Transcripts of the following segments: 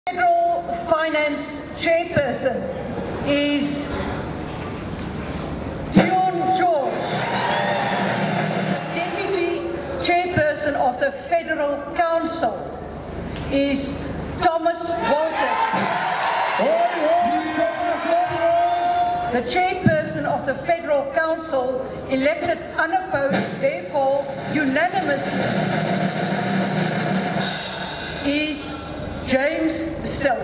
Federal Finance Chairperson is George. Deputy Chairperson of the Federal Council is Thomas Walters. The Chairperson of the Federal Council, elected unopposed, therefore unanimously, is James Self.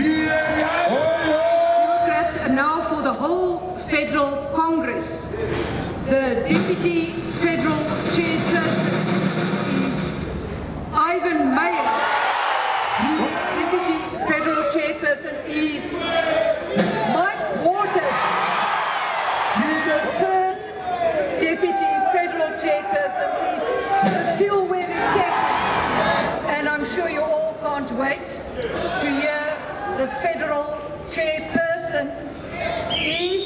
Democrats are now for the whole Federal Congress. The Deputy Federal Chairperson is Ivan Meyer. Deputy Federal Chairperson is Mike Waters. The third Deputy Federal Chairperson is Tshwane. And I'm sure you all can't wait to hear the Federal Chairperson is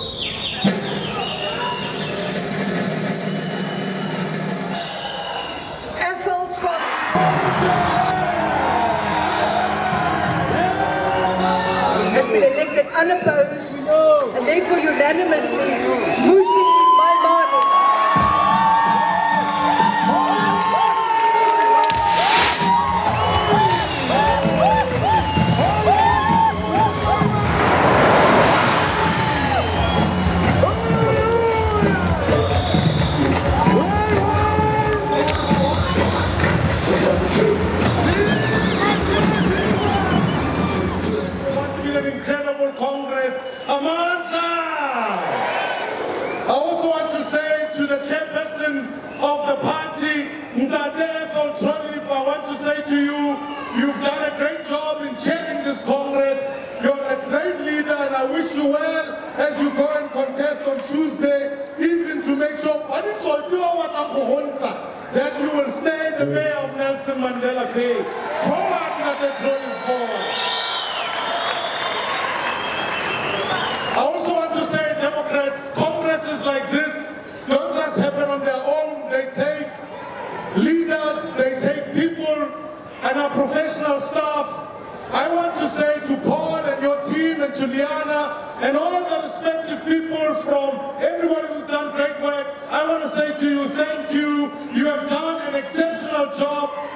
Tshwane. Has been elected unopposed and therefore unanimously Musi Maimane. Incredible Congress, Amandla! I also want to say to the chairperson of the party, I want to say to you, you've done a great job in chairing this Congress. You're a great leader and I wish you well as you go and contest on Tuesday, even to make sure that you will stay the mayor of Nelson Mandela Bay. Forward, not rolling forward. I also want to say, Democrats, congresses like this don't just happen on their own. They take leaders, they take people and our professional staff. I want to say to Paul and your team and to Liana and all the respective people from everybody who's done great work, I want to say to you, thank you. You have done an exceptional job.